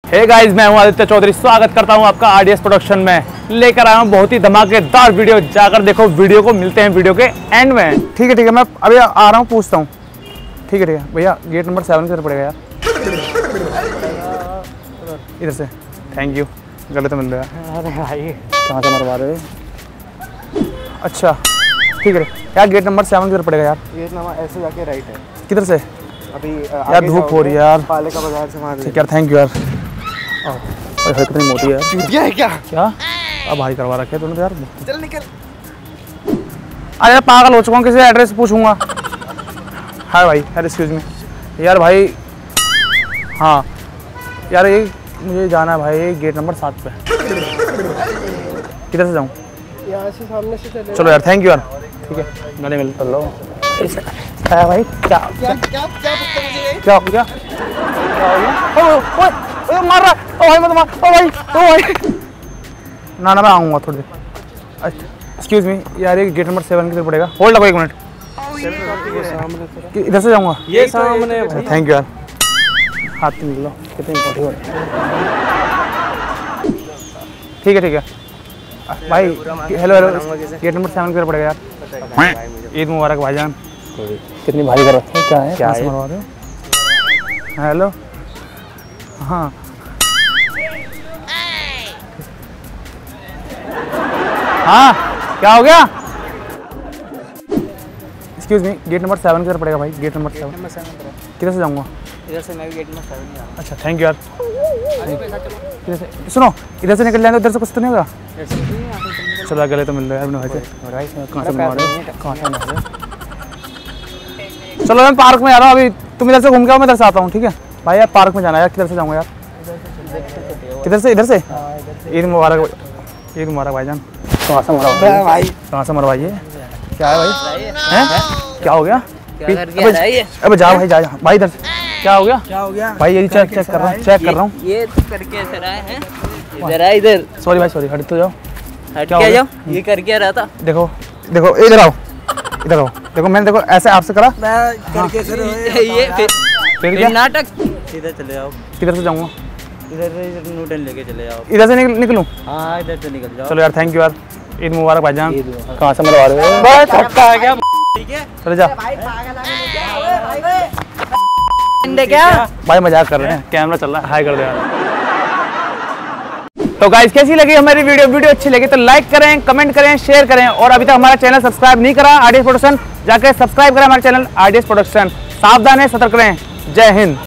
Hey guys, मैं हूं आदित्य चौधरी। स्वागत करता हूं आपका आरडीएस प्रोडक्शन में। लेकर आया हूं बहुत ही धमाकेदार वीडियो। जाकर देखो वीडियो को, मिलते हैं वीडियो के एंड में। ठीक है, मैं अभी आ रहा हूं, पूछता हूं। ठीक है भैया, गेट नंबर 7 किधर पड़ेगा यार? इधर से। Thank you. गलत मिल रहा है। अरे भाई कहाँ से मरवा रहे हो? अच्छा ठीक है यार, गेट नंबर 7 किधर पड़ेगा यार? गेट नंबर ऐसे जाके राइट है। किधर से? अभी यार धूप हो रही है यार। पाले का बाजार से वहाँ। ठीक यार, थैंक यू यार। कितनी मोटी है यार। चूतिया है क्या? अब भाई करवा रखे तूने तो यार। चल निकल। अरे पागल हो चुका हूँ, किसी एड्रेस पूछूंगा। हाय भाई, यार एक्सक्यूज मी यार भाई। हाँ यार, ये मुझे जाना है भाई गेट नंबर 7 पे। किधर से जाऊँ? यहाँ से सामने से चले। चलो यार, थैंक यू यार। ठीक है, गाड़ी मिल कर लो। भाई क्या क्या क्या क्या हो गया? मार रहा है। ओ भाई मत मार। ओ भाई, ओ भाई। ना मैं आऊँगा थोड़ी देर। अच्छा एक्सक्यूज मी यार, ये गेट नंबर 7 किधर पड़ेगा? होल्ड लगो 1 मिनट। इधर से जाऊँगा? ये सामने। थैंक यू यार। हाथ मिल लो। कितनी मोटी हो रही है। ठीक है भाई। हेलो गेट नंबर 7 किधर पड़ेगा यार? ईद मुबारक भाईजान। कितनी भारी कर रखी है? क्या है? क्या मरवा रहे हो? हेलो हाँ हाँ, क्या हो गया? एक्सक्यूज मी, गेट नंबर 7 किधर पड़ेगा भाई? गेट नंबर 7 किधर से जाऊँगा? इधर से मैं गेट नंबर 7 में आ रहा हूँ। अच्छा थैंक यू यार। इधर से सुनो, इधर से निकल जाएंगे, उधर से कुछ तो नहीं होगा? चलो गले तो मिल रहा है अपने भाई से। कहाँ से मार रहे हो? चलो मैं पार्क में जा रहा हूँ अभी। तुम इधर से घूम के आओ, मैं इधर से आता हूँ। ठीक है भाई, यार पार्क में जाना है यार। किधर से जाऊँगा यार? किधर से? इधर से। ईद मुबारक, ईद मुबारक भाईजान। कहाँ से मरवाइए भाई? कहाँ से मरवाइए? क्या है भाई? हैं? क्या हो गया? अब जा भाई, जा भाई इधर से। क्या हो गया? क्या हो गया भाई? ये चेक कर रहा हूँ, चेक कर रहा हूँ। ये तो करके रहा है। इधर आ, इधर। सॉरी भाई, सॉरी। हट तो जाओ। हट क्या जाओ? ये करके रहा था। देखो देखो, इधर आओ, इधर आओ। देखो मैंने देखो ऐसे आपसे करा। करके ये फिर क्या नाटक? इधर चले जाओ। किधर से जाऊँगा? इधर न्यूटन लेके चले जाओ। इधर से निकलूँ? हाँ इधर से निकल जाओ। चलो यार, थैंक यू यार। ईद मुबारक भाईजान। कहाँ से मरवा रहे हो? बस छक्का है क्या? ठीक है, चले जा क्या भाई, मजाक कर रहे हैं। कैमरा चल रहा है, हाय कर दो यार। तो गाइस, कैसी लगी हमारी वीडियो अच्छी लगी तो लाइक करें, कमेंट करें, शेयर करें। और अभी तक हमारा चैनल सब्सक्राइब नहीं करा आरडीएस प्रोडक्शन, जाकर सब्सक्राइब करें हमारे चैनल आरडीएस प्रोडक्शन। सावधान है, सतर्क रहें। जय हिंद।